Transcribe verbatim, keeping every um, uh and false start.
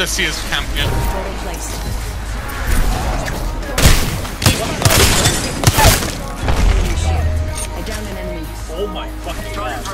Does he is champion? Oh my fucking god.